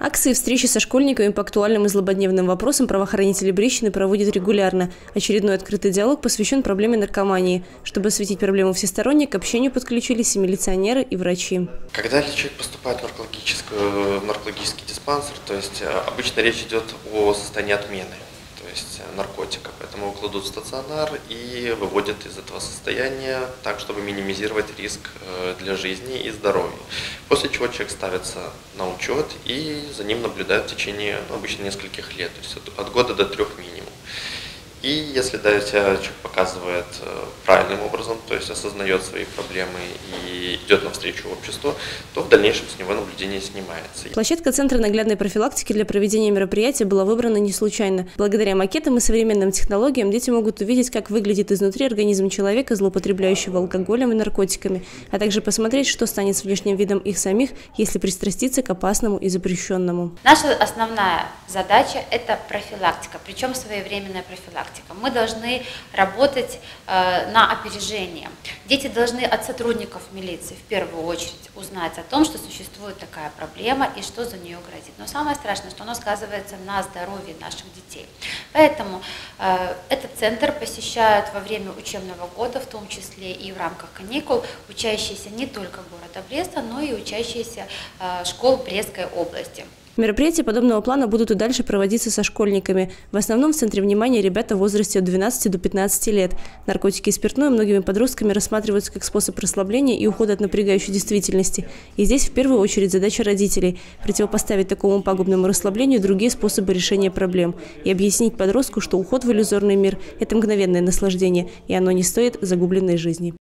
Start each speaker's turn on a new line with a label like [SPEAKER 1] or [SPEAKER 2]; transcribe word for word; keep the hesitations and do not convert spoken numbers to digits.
[SPEAKER 1] Акции и встречи со школьниками по актуальным и злободневным вопросам правоохранители Брестщины проводят регулярно. Очередной открытый диалог посвящен проблеме наркомании. Чтобы осветить проблему всесторонне, к общению подключились и милиционеры, и врачи.
[SPEAKER 2] Когда человек поступает в наркологическую, наркологический диспансер, то есть обычно речь идет о состоянии отмены, то есть наркотика. Поэтому его кладут в стационар и выводят из этого состояния так, чтобы минимизировать риск для жизни и здоровья. После чего человек ставится на учет и за ним наблюдают в течение, ну, обычно нескольких лет, то есть от, от года до трех минимум. И если да, себя человек показывает правильным образом, то есть осознает свои проблемы и идет навстречу обществу, то в дальнейшем с него наблюдение снимается.
[SPEAKER 1] Площадка Центра наглядной профилактики для проведения мероприятия была выбрана не случайно. Благодаря макетам и современным технологиям дети могут увидеть, как выглядит изнутри организм человека, злоупотребляющего алкоголем и наркотиками, а также посмотреть, что станет с внешним видом их самих, если пристраститься к опасному и запрещенному.
[SPEAKER 3] Наша основная задача – это профилактика, причем своевременная профилактика. Мы должны работать э, на опережение. Дети должны от сотрудников милиции в первую очередь узнать о том, что существует такая проблема и что за нее грозит. Но самое страшное, что оно сказывается на здоровье наших детей. Поэтому э, этот центр посещают во время учебного года, в том числе и в рамках каникул, учащиеся не только города Бреста, но и учащиеся э, школ Брестской области.
[SPEAKER 1] Мероприятия подобного плана будут и дальше проводиться со школьниками. В основном в центре внимания ребята в возрасте от двенадцати до пятнадцати лет. Наркотики и спиртное многими подростками рассматриваются как способ расслабления и ухода от напрягающей действительности. И здесь в первую очередь задача родителей – противопоставить такому пагубному расслаблению другие способы решения проблем и объяснить подростку, что уход в иллюзорный мир – это мгновенное наслаждение, и оно не стоит загубленной жизни.